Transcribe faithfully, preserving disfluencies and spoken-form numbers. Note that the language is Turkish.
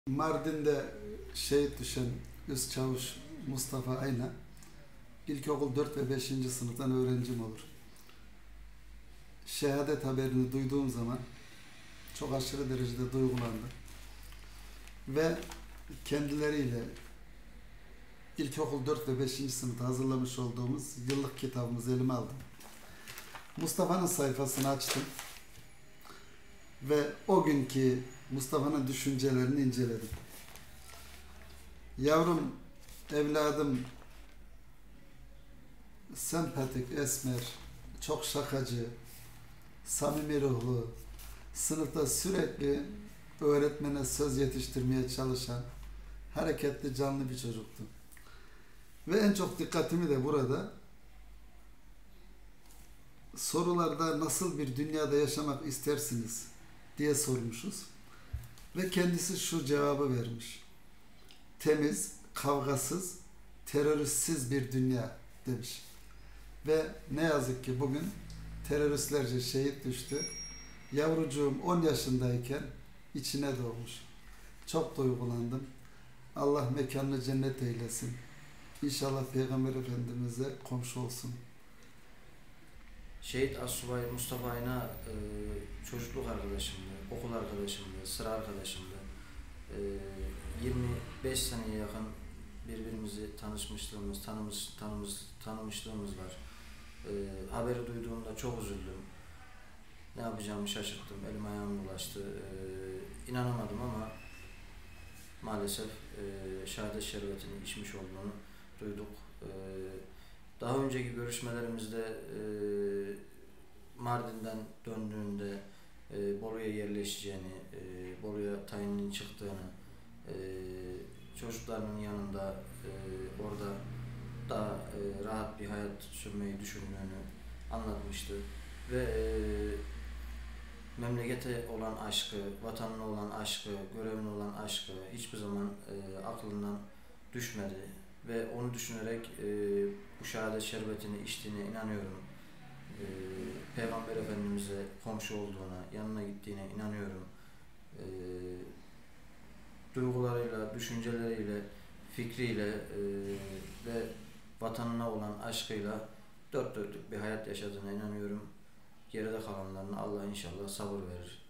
Mardin'de şehit düşen Üsçavuş Mustafa Ayna, ilkokul dört ve beşinci sınıftan öğrencim olur. Şehadet haberini duyduğum zaman çok aşırı derecede duygulandım. Ve kendileriyle ilkokul dört ve beşinci sınıfta hazırlamış olduğumuz yıllık kitabımızı elime aldım. Mustafa'nın sayfasını açtım ve o günkü Mustafa'nın düşüncelerini inceledim. Yavrum, evladım sempatik, esmer, çok şakacı, samimi ruhlu, sınıfta sürekli öğretmene söz yetiştirmeye çalışan, hareketli, canlı bir çocuktu. Ve en çok dikkatimi de burada sorularda nasıl bir dünyada yaşamak istersiniz diye sormuşuz. Ve kendisi şu cevabı vermiş: temiz, kavgasız, teröristsiz bir dünya demiş. Ve ne yazık ki bugün teröristlerce şehit düştü. Yavrucuğum on yaşındayken içine doğmuş. Çok duygulandım. Allah mekanını cennet eylesin. İnşallah Peygamber Efendimiz'e komşu olsun. Şehit Assubay Mustafa Ayna e, çocukluk arkadaşımdı, okul arkadaşımdı, sıra arkadaşımdı. E, yirmi beş seneye yakın birbirimizi tanışmışlığımız, tanımış, tanımış, tanımışlığımız var. E, haberi duyduğumda çok üzüldüm. Ne yapacağımı şaşırttım, elim ayağım dolaştı. E, inanamadım ama maalesef e, şehadet şerbetini içmiş olduğunu duyduk. E, Daha önceki görüşmelerimizde e, Mardin'den döndüğünde e, Bolu'ya yerleşeceğini, e, Bolu'ya tayinin çıktığını, e, çocuklarının yanında e, orada daha e, rahat bir hayat sürmeyi düşündüğünü anlatmıştı. Ve e, memlekete olan aşkı, vatanına olan aşkı, görevine olan aşkı hiçbir zaman e, aklından düşmedi. Ve onu düşünerek e, bu şehadet şerbetini içtiğine inanıyorum. E, Peygamber Efendimiz'e komşu olduğuna, yanına gittiğine inanıyorum. E, duygularıyla, düşünceleriyle, fikriyle e, ve vatanına olan aşkıyla dört dörtlük bir hayat yaşadığına inanıyorum. Geride kalanlarına Allah inşallah sabır verir.